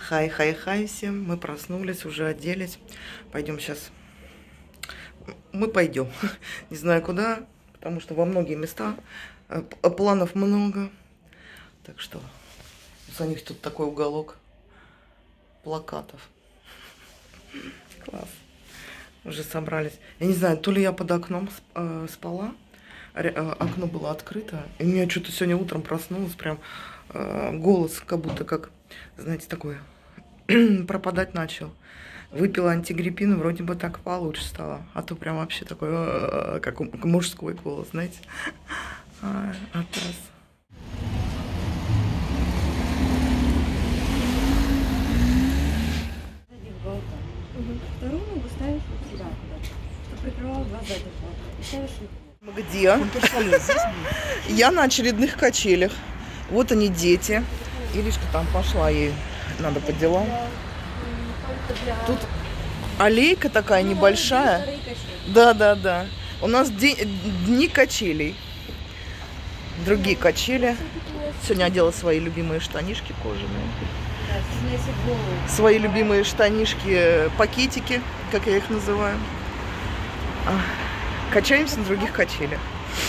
Хай всем. Мы проснулись, уже оделись. Пойдем сейчас. Мы пойдем. Не знаю куда, потому что во многие места. Планов много. Так что у них тут такой уголок плакатов. Класс. Уже собрались. Я не знаю, то ли я под окном спала. Окно было открыто. И у меня что-то сегодня утром проснулась. Прям голос как будто как, знаете, такой пропадать начал. Выпила антигриппин, вроде бы так получше стало. А то прям вообще такой, как мужской голос, знаете. Отрас. Вторую ногу ставишь вот сюда, чтобы прикрывал глаза и ставишь руку. Где? Я на очередных качелях. Вот они, дети. Иришка там пошла, ей надо по делам. Тут аллейка такая небольшая. Да. У нас дни качелей. Другие качели. Сегодня одела свои любимые штанишки кожаные. Свои любимые штанишки, пакетики, как я их называю. Качаемся на других качелях.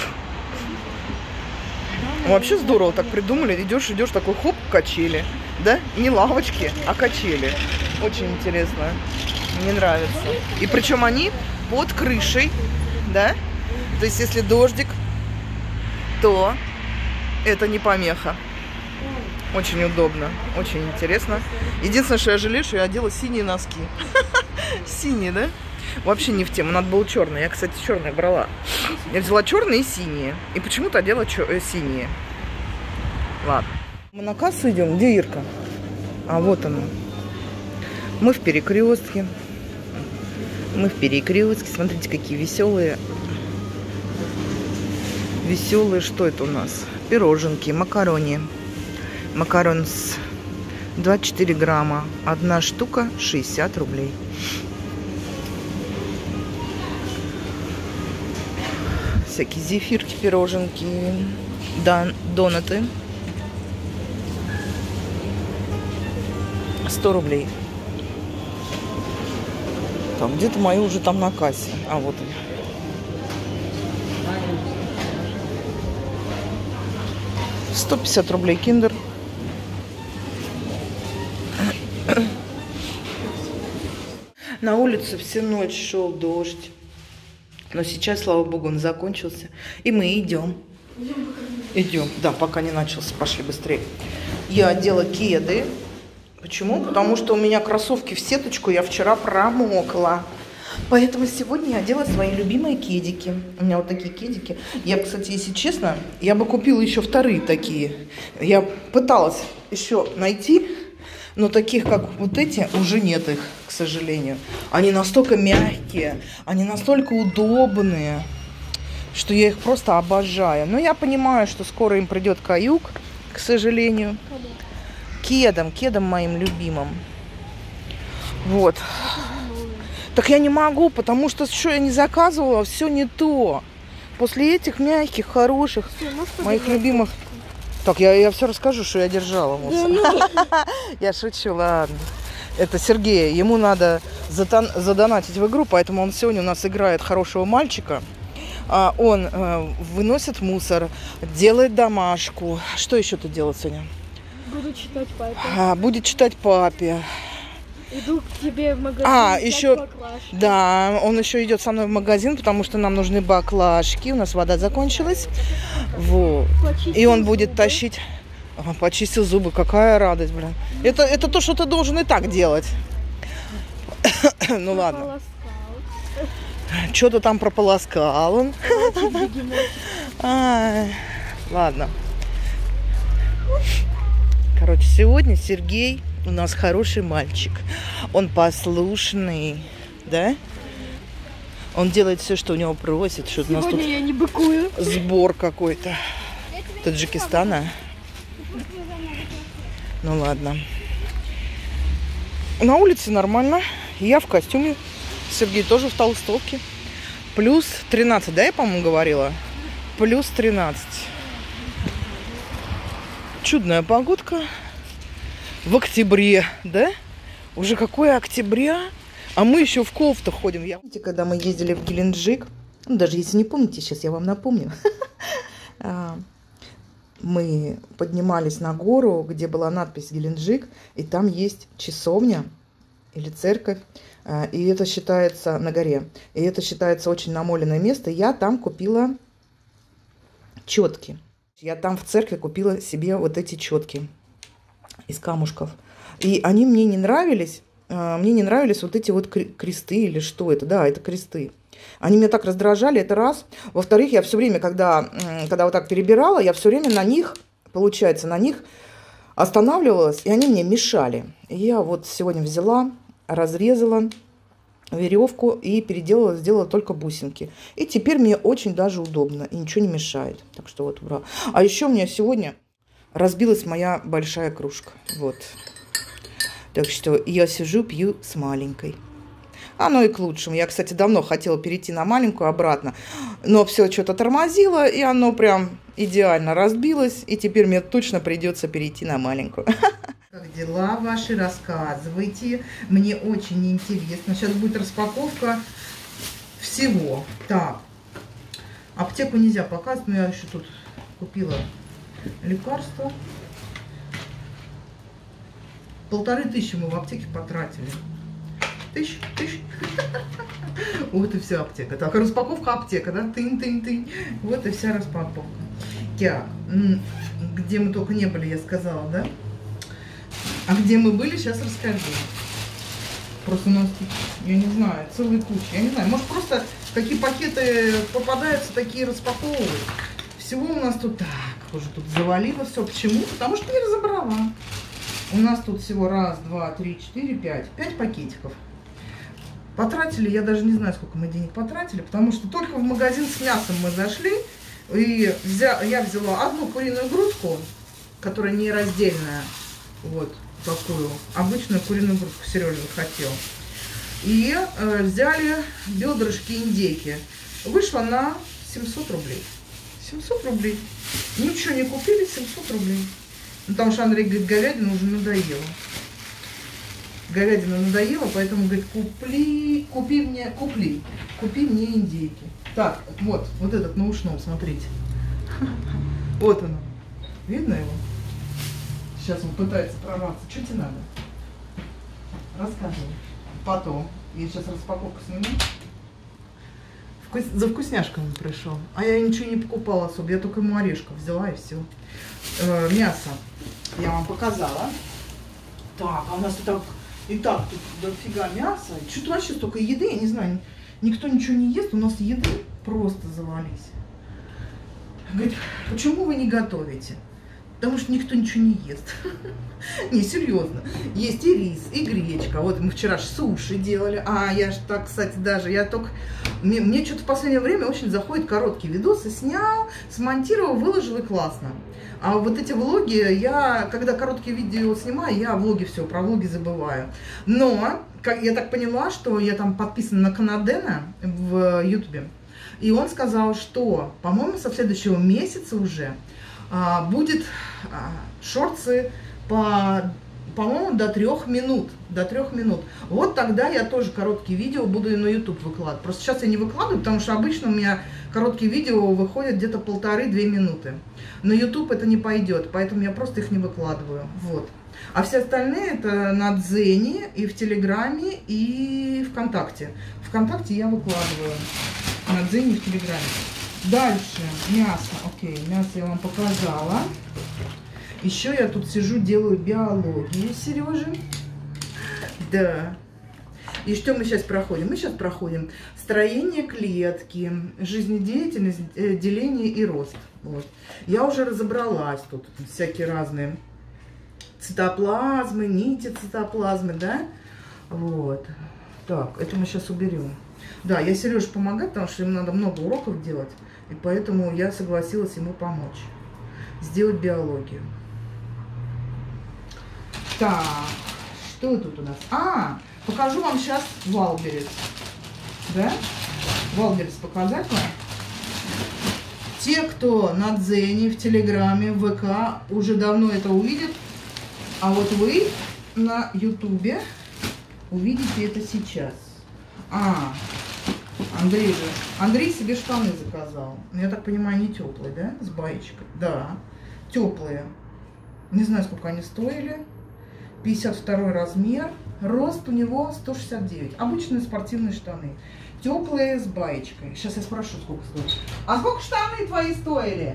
Вообще здорово так придумали. Идешь, такой хоп, качели. Да? Не лавочки, а качели. Очень интересно. Мне нравится. И причем они под крышей, да? То есть если дождик, то это не помеха. Очень удобно, очень интересно. Единственное, что я жалею, что я одела синие носки. Синие, да? Вообще не в тему, надо было черные. Я, кстати, черные брала. Я взяла черные и синие. И почему-то одела синие. Ладно. Мы на кассу идем. Где Ирка? А вот она. Мы в перекрестке. Смотрите, какие веселые. Веселые, что это у нас? Пироженки, макарони. Макарон с 24 грамма. Одна штука 60 рублей. Всякие зефирки, пироженки, донаты. 100 рублей. Так, где-то мои уже там на кассе. А вот они. $150 рублей киндер. На улице всю ночь шел дождь. Но сейчас, слава богу, он закончился. И мы идем. Идем. Да, пока не начался. Пошли быстрее. Я одела кеды. Почему? Потому что у меня кроссовки в сеточку. Я вчера промокла. Поэтому сегодня я одела свои любимые кедики. У меня вот такие кедики. Я, кстати, если честно, я бы купила еще вторые такие. Я пыталась еще найти, но таких, как вот эти, уже нет их, к сожалению. Они настолько мягкие, они настолько удобные, что я их просто обожаю. Но я понимаю, что скоро им придет каюк, к сожалению. Кедом моим любимым. Вот. Так я не могу, потому что что я не заказывала, все не то. После этих мягких, хороших, моих любимых... Так, я все расскажу, что я держала. Я шучу, ладно. Это Сергей, ему надо задонатить в игру, поэтому он сегодня у нас играет хорошего мальчика. Он выносит мусор, делает домашку. Что еще ты делаешь сегодня? Буду читать папе. Будет читать папе. Иду к тебе в магазин. Еще, да, он еще идет со мной в магазин, потому что нам нужны баклажки. У нас вода закончилась. Вот. И он будет тащить. Почистил зубы. Какая радость, блин. Это то, что ты должен и так делать. Ну ладно. Что-то там прополоскал он. Ладно. Короче, сегодня Сергей у нас хороший мальчик. Он послушный, да? Он делает все, что у него просит. Что у нас тут я не быкую. Сбор какой-то. Таджикистана. Ну ладно. На улице нормально. Я в костюме. Сергей тоже в толстовке. Плюс 13, да, я, по-моему, говорила? Плюс 13. Чудная погодка. в октябре, да? Уже какое октября? А мы еще в кофтах ходим. Помните, когда мы ездили в Геленджик, ну, даже если не помните, сейчас я вам напомню. Мы поднимались на гору, где была надпись Геленджик, и там есть часовня или церковь, и это считается на горе. И это считается очень намоленное место. Я там купила четки. Я там в церкви купила себе вот эти четки из камушков. И они мне не нравились. Мне не нравились вот эти вот кресты или что это. Да, это кресты. Они меня так раздражали, это раз. Во-вторых, я все время, когда вот так перебирала, я все время на них, получается, на них останавливалась, и они мне мешали. И я вот сегодня взяла, разрезала веревку и переделала, сделала только бусинки. И теперь мне очень даже удобно, и ничего не мешает. Так что вот, ура. А еще у меня сегодня разбилась моя большая кружка. Вот. Так что я сижу, пью с маленькой. Оно и к лучшему. Я, кстати, давно хотела перейти на маленькую обратно, но все что-то тормозило, и оно прям идеально разбилось, и теперь мне точно придется перейти на маленькую. Как дела ваши? Рассказывайте. Мне очень интересно. Сейчас будет распаковка всего. Так, аптеку нельзя показывать, но я еще тут купила лекарства. 1500 мы в аптеке потратили. Тысяч. Вот и вся аптека. Так, распаковка аптека, да? Тынь-тынь-тынь. Вот и вся распаковка. Так, где мы только не были, я сказала, да? А где мы были, сейчас расскажу. Просто у нас, я не знаю, целая куча. Я не знаю, может просто какие пакеты попадаются, такие распаковывают. Всего у нас тут так, уже тут завалило все. Почему? Потому что не разобрала. У нас тут всего 1, 2, 3, 4, 5. 5 пакетиков. Потратили, я даже не знаю, сколько мы денег потратили, потому что только в магазин с мясом мы зашли, и я взяла одну куриную грудку, которая не раздельная, вот такую, обычную куриную грудку Сережа захотел. И взяли бедрышки индейки. Вышло на 700 рублей. 700 рублей. Ничего не купили, 700 рублей. Потому что Андрей говорит, говядина уже надоела. Говядина надоела, поэтому говорит, купи мне индейки. Так, вот этот на ушном, смотрите. Вот оно. Видно его? Сейчас он пытается прорваться. Что тебе надо? Рассказывай. Потом. Я сейчас распаковку сниму. За вкусняшками пришел. А я ничего не покупала особо. Я только ему орешков взяла и все. Мясо я вам показала. Так, а у нас и так тут дофига мяса. Что-то вообще столько еды, я не знаю. Никто ничего не ест, у нас еды просто завались. Говорит, почему вы не готовите? Потому что никто ничего не ест. Не, серьезно. Есть и рис, и гречка. Вот мы вчера суши делали. А, я же так, кстати, даже, мне что-то в последнее время очень заходят короткие видосы. Снял, смонтировал, выложил и классно. А вот эти влоги, когда короткие видео снимаю, я про влоги забываю. Но, я так поняла, что я там подписана на Канадена в Ютубе. И он сказал, что, по-моему, со следующего месяца уже будет шортсы по-моему, до 3 минут. До 3 минут. Вот тогда я тоже короткие видео буду и на YouTube выкладывать. Просто сейчас я не выкладываю, потому что обычно у меня короткие видео выходят где-то 1,5-2 минуты. На YouTube это не пойдет, поэтому я просто их не выкладываю. Вот. А все остальные это на Дзене, и в Телеграме, и ВКонтакте. ВКонтакте я выкладываю. На Дзене и в Телеграме. Дальше мясо. Окей, мясо я вам показала. Еще я тут сижу, делаю биологию Сережи. Да. И что мы сейчас проходим? Мы сейчас проходим строение клетки, жизнедеятельность, деление и рост. Вот. Я уже разобралась. Тут всякие разные цитоплазмы, нити цитоплазмы, да? Вот. Так, это мы сейчас уберем. Да, я Сереже помогаю, потому что ему надо много уроков делать. И поэтому я согласилась ему помочь. Сделать биологию. Так, что тут у нас? Покажу вам сейчас Валберес. Да? Валберес показать вам. Те, кто на Дзене, в Телеграме, в ВК, уже давно это увидят. А вот вы на ютубе увидите это сейчас. Андрей себе штаны заказал. Я так понимаю, не теплые, да? С баечкой. Да, теплые. Не знаю, сколько они стоили. 52 размер. Рост у него 169. Обычные спортивные штаны. Теплые с баечкой. Сейчас я спрошу, сколько стоит. А сколько штаны твои стоили?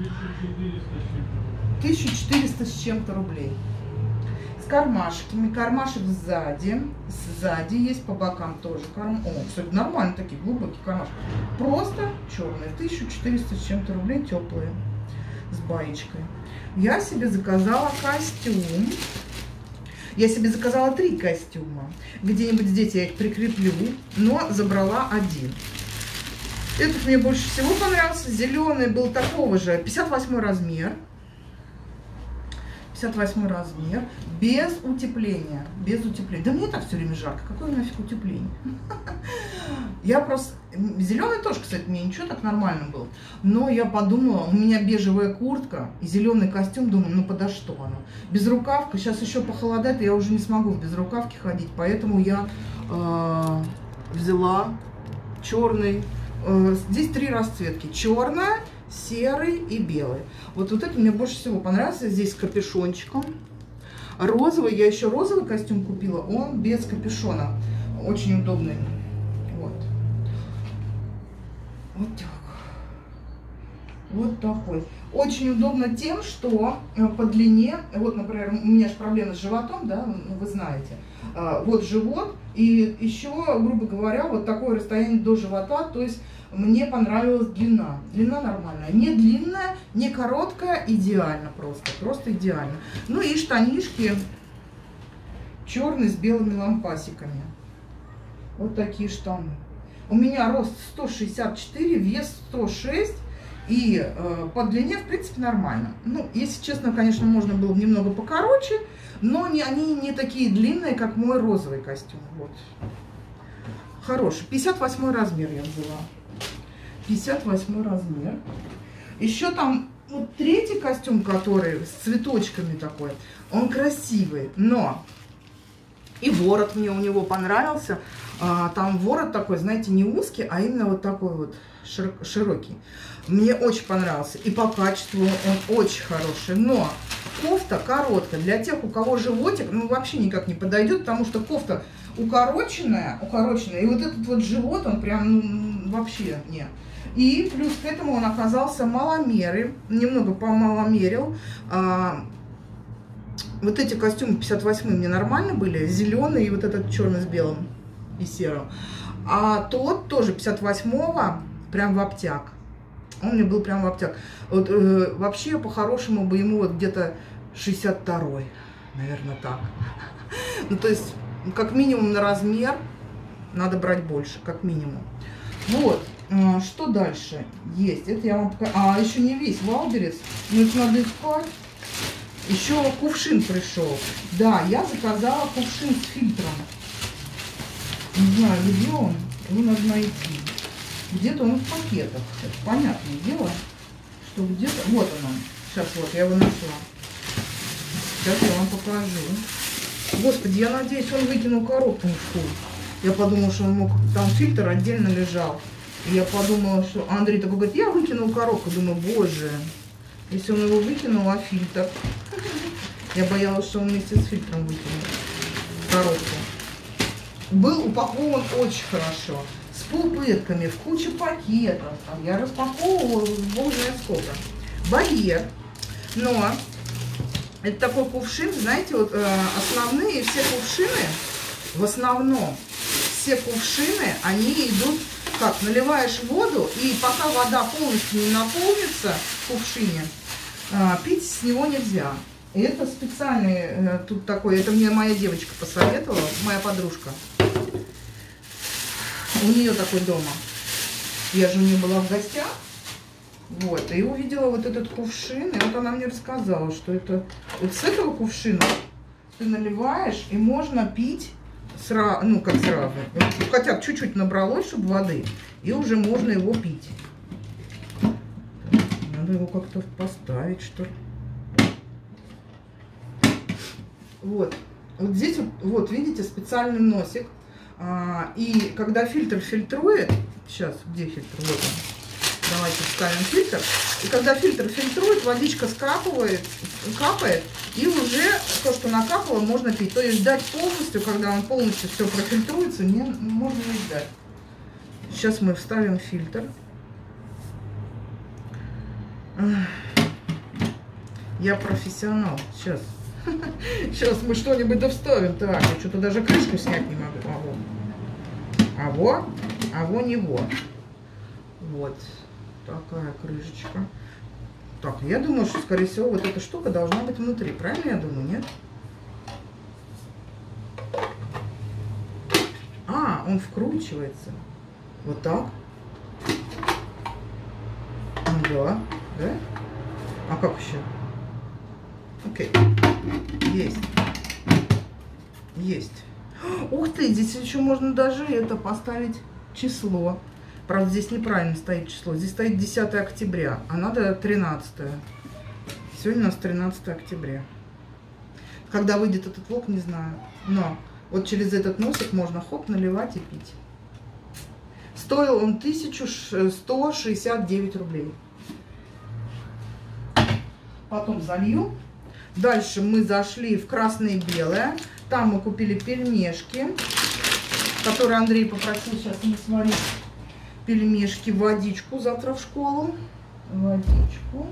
1400 с чем-то рублей. С кармашками. Кармашек сзади. Сзади есть, по бокам тоже. Кстати, нормально такие, глубокие кармашки. Просто черные. 1400 с чем-то рублей, теплые. С баечкой. Я себе заказала костюм. Я себе заказала 3 костюма. Где-нибудь здесь я их прикреплю, но забрала один. Этот мне больше всего понравился. Зеленый был такого же. 58 размер. 58 размер. Без утепления. Без утепления. Да мне так все время жарко. Какое нафиг утепление? Я просто... Зеленый тоже, кстати, мне ничего, так нормально был. Но я подумала, у меня бежевая куртка и зеленый костюм. Думаю, ну подо что оно? Безрукавка. Сейчас еще похолодает, и я уже не смогу в безрукавке ходить. Поэтому я взяла черный. Здесь 3 расцветки. Черная, серый и белый. Вот это мне больше всего понравился. Здесь с капюшончиком. Розовый. Я еще розовый костюм купила. Он без капюшона. Очень удобный. Вот. Вот так. Вот такой. Очень удобно тем, что по длине, вот, например, у меня же проблемы с животом, да, ну, вы знаете. Вот живот, и еще, грубо говоря, вот такое расстояние до живота, то есть мне понравилась длина. Длина нормальная. Не длинная, не короткая, идеально просто. Просто идеально. Ну и штанишки черные с белыми лампасиками. Вот такие штаны. У меня рост 164, вес 106. И по длине, в принципе, нормально. Ну, если честно, конечно, можно было бы немного покороче, но они не такие длинные, как мой розовый костюм. Вот. Хороший. 58 размер я взяла. 58 размер. Еще там вот 3-й костюм, который с цветочками такой, он красивый, но и ворот мне у него понравился. Там ворот такой, знаете, не узкий, а именно вот такой вот широкий. Мне очень понравился. И по качеству он очень хороший. Но кофта короткая. Для тех, у кого животик, ну, вообще никак не подойдет, потому что кофта укороченная. И вот этот вот живот, он прям, ну, вообще нет. И плюс к этому он оказался маломерый. Немного помаломерил. Вот эти костюмы 58 мне нормально были. Зеленый и вот этот черный с белым и серым. А тот тоже 58-го прям в обтяг. Он мне был прям в обтяг. Вот, вообще, по-хорошему бы ему вот где-то 62-й. Наверное, так. Ну, то есть, как минимум на размер надо брать больше, как минимум. Вот. Что дальше есть? Это я вам покажу. Еще не весь Валберес. Но это надо искать. Еще кувшин пришел. Да, я заказала кувшин с фильтром. Не знаю, где он. Его надо найти. Где-то он в пакетах. Это понятное дело, что где-то... Вот он. Сейчас вот, я его нашла. Сейчас я вам покажу. Господи, я надеюсь, он выкинул коробку. Я подумала, что он мог... Там фильтр отдельно лежал. И я подумала, что... Андрей такой говорит, я выкинул коробку. Думаю, боже, если он его выкинул, а фильтр... Я боялась, что он вместе с фильтром выкинул коробку. Был упакован очень хорошо. С пупытками, в куче пакетов. Там я распаковывала, бог знает сколько. Барьер. Но это такой кувшин, знаете, вот основные все кувшины, в основном все кувшины, они идут как? Наливаешь воду, и пока вода полностью не наполнится в кувшине, пить с него нельзя. И это специальный тут такой, это мне моя девочка посоветовала, моя подружка. У нее такой дома. Я же у нее была в гостях. Вот, и увидела вот этот кувшин, и вот она мне рассказала, что это вот с этого кувшина ты наливаешь, и можно пить сразу, ну как сразу, хотя бы чуть-чуть набралось, чтобы воды, и уже можно его пить. Надо его как-то поставить, что ли. Вот. Вот здесь вот видите, специальный носик. И когда фильтр фильтрует, сейчас, где фильтр? Вот он. Давайте вставим фильтр. И когда фильтр фильтрует, водичка капает, и уже то, что накапало, можно пить. То есть ждать полностью, когда он полностью все профильтруется, можно не ждать. Сейчас мы вставим фильтр. Я профессионал. Сейчас. Сейчас мы что-нибудь довставим. Так, я что-то даже крышку снять не могу. А во не во. Вот такая крышечка. Так, я думаю, что, скорее всего, вот эта штука должна быть внутри. Правильно я думаю, нет? Он вкручивается. Вот так. Да. Да? А как еще? Окей. Есть. Есть. Ух ты, здесь еще можно даже это поставить число. Правда, здесь неправильно стоит число. Здесь стоит 10 октября, а надо 13. Сегодня у нас 13 октября. Когда выйдет этот влог, не знаю. Но вот через этот носик можно хоп наливать и пить. Стоил он 1169 рублей. Потом залью. Дальше мы зашли в красное и белое. Там мы купили пельмешки, которые Андрей попросил сейчас не сварить. Пельмешки, водичку завтра в школу. Водичку.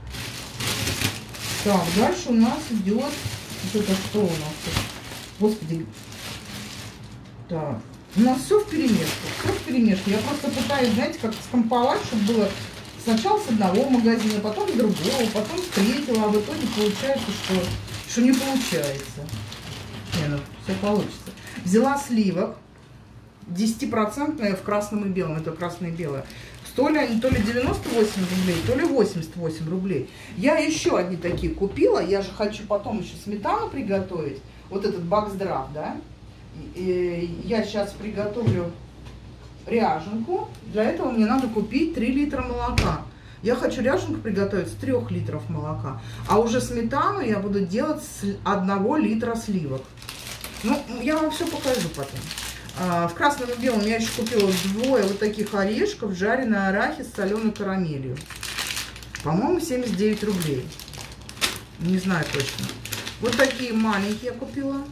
Так, дальше у нас идет... Вот это что у нас тут? Господи. Так. У нас все вперемешку. Все вперемешку. Я просто пытаюсь, знаете, как скомповать, чтобы было сначала с одного магазина, потом с другого, потом с третьего. А в итоге получается, что не получается. Не, ну все получится. Взяла сливок. 10% в красном и белом. Это красное и белое. Стоили они то ли 98 рублей, то ли 88 рублей. Я еще одни такие купила. Я же хочу потом еще сметану приготовить. Вот этот баксдраф, да. И я сейчас приготовлю ряженку. Для этого мне надо купить 3 литра молока. Я хочу ряженку приготовить с 3 литров молока. А уже сметану я буду делать с 1 литра сливок. Ну, я вам все покажу потом. В красном и белом я еще купила 2 вот таких орешков, жареный арахис с соленой карамелью. По-моему, 79 рублей. Не знаю точно. Вот такие маленькие я купила.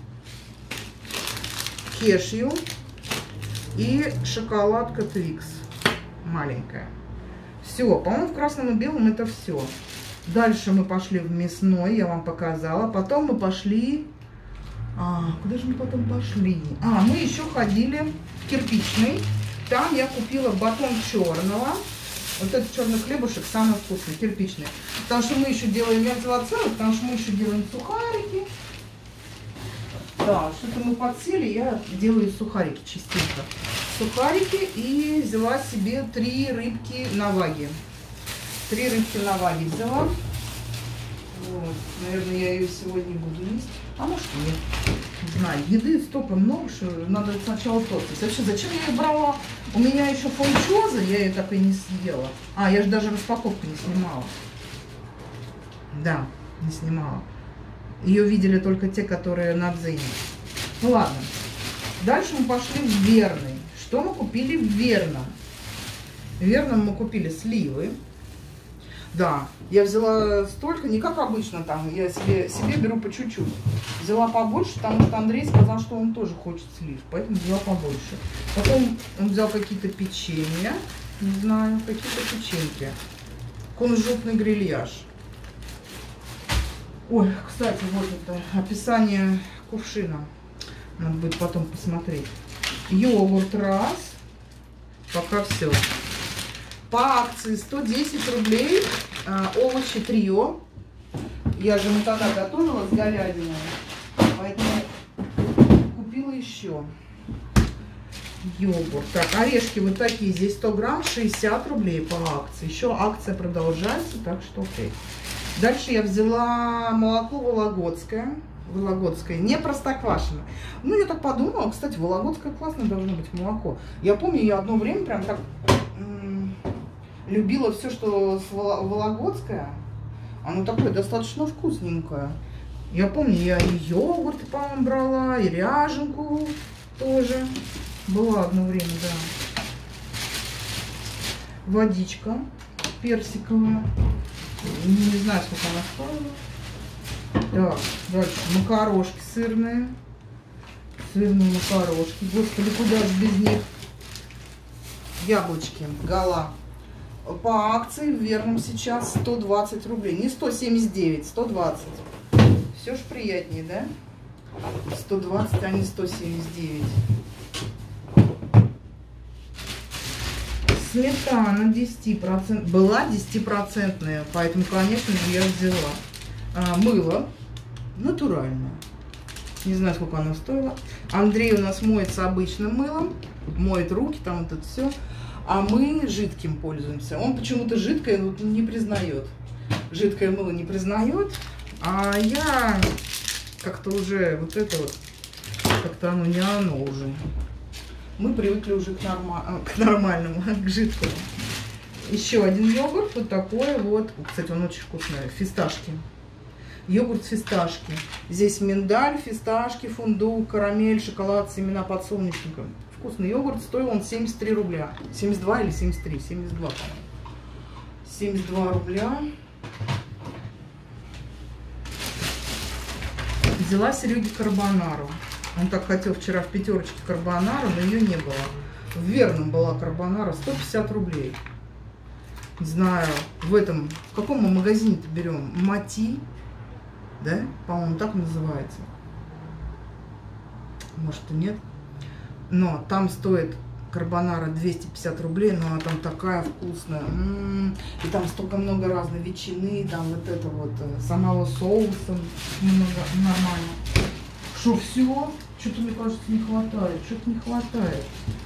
Кешью и шоколадка Твикс. Маленькая. Все, по-моему, в красном и белом это все. Дальше мы пошли в мясной, я вам показала. Потом мы пошли... куда же мы потом пошли? Мы еще ходили в кирпичный. Там я купила батон черного. Вот этот черный хлебушек самый вкусный, кирпичный. Потому что мы еще делаем, я взяла целый, потому что мы еще делаем сухарики. Да, что-то мы подсели, я делаю сухарики частенько. Сухарики и взяла себе 3 рыбки на ваге. 3 рыбки на ваге взяла. Вот. Наверное, я ее сегодня буду есть. А может нет. Не знаю, еды столько много, что надо сначала топить. Вообще, зачем я ее брала? У меня еще фунчоза, я ее так и не съела. Я же даже распаковку не снимала. Да, не снимала. Ее видели только те, которые на Дзене. Ну ладно. Дальше мы пошли в Верный. Что мы купили в Верном? В Верном мы купили сливы. Да, я взяла столько, не как обычно там, я себе беру по чуть-чуть. Взяла побольше, потому что Андрей сказал, что он тоже хочет слив, поэтому взяла побольше. Потом он взял какие-то печенья, не знаю, какие-то печеньки. Кунжутный грильяж. Ой, кстати, вот это описание кувшина. Надо будет потом посмотреть. Йогурт раз. Пока все. По акции 110 рублей. Овощи трио. Я же тогда готовила с говядиной. Поэтому купила еще. Йогурт. Так, орешки вот такие. Здесь 100 грамм, 60 рублей по акции. Еще акция продолжается, так что окей. Дальше я взяла молоко вологодское. Вологодское, не простоквашино. Ну, я так подумала, кстати, вологодское классное должно быть молоко. Я помню, я одно время прям так любила все, что вологодское. Оно такое достаточно вкусненькое. Я помню, я и йогурт, по-моему, брала, и ряженку тоже. Была одно время, да. Водичка персиковая. Не знаю, сколько она стоила. Так, дальше макарошки сырные. Сырные макарошки. Господи, куда же без них? Яблочки Гала. По акции в Верном сейчас 120 рублей. Не 179, 120. Все ж приятнее, да? 120, а не 179. Сметана 10%. Была 10%, поэтому, конечно же, я взяла. Мыло натуральное. Не знаю, сколько оно стоило. Андрей у нас моется обычным мылом. Моет руки, там вот это все. А мы жидким пользуемся. Он почему-то жидкое не признает. Жидкое мыло не признает. А я как-то уже вот это вот, как-то оно не оно уже. Мы привыкли уже к нормальному, к жидкому. Еще один йогурт, вот такой вот. Кстати, он очень вкусный. Фисташки. Йогурт фисташки. Здесь миндаль, фисташки, фундук, карамель, шоколад, семена подсолнечника. Вкусный йогурт. Стоил он 73 рубля. 72 или 73? 72, по-моему. 72 рубля. Взяла Сереге карбонару. Он так хотел вчера в пятерочке карбонару, но ее не было. В Верном была карбонара 150 рублей. Не знаю, в каком мы магазине-то берем? Мати, да? По-моему, так называется. Может и нет. Но там стоит карбонара 250 рублей, но она там такая вкусная. И там столько много разной ветчины, там вот это вот, самого соуса много, нормально. Что, все? Что-то, мне кажется, не хватает. Что-то не хватает.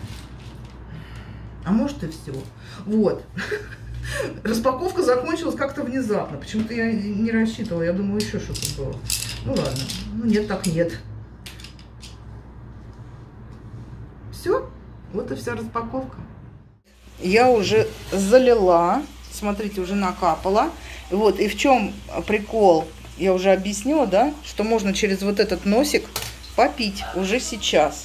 А может и все. Вот. Распаковка закончилась как-то внезапно. Почему-то я не рассчитывала. Я думала, еще что-то было. Ну ладно. Ну нет, так нет. Все. Вот и вся распаковка. Я уже залила. Смотрите, уже накапала. Вот. И в чем прикол? Я уже объяснила, да? Что можно через вот этот носик попить уже сейчас.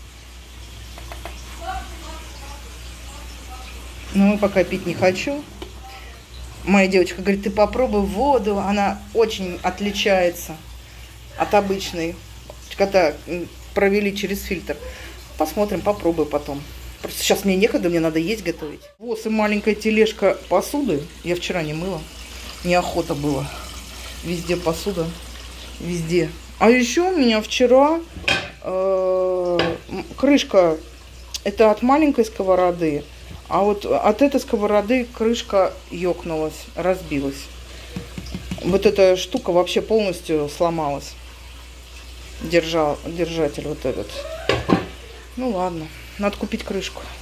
Но пока пить не хочу. Моя девочка говорит, ты попробуй воду. Она очень отличается от обычной, когда провели через фильтр. Посмотрим, попробую потом. Просто сейчас мне некогда, мне надо есть готовить. Вот и маленькая тележка посуды. Я вчера не мыла. Неохота было. Везде посуда. Везде. А еще у меня вчера крышка, это от маленькой сковороды, а вот от этой сковороды крышка ёкнулась, разбилась. Вот эта штука вообще полностью сломалась. Держатель вот этот. Ну ладно, надо купить крышку.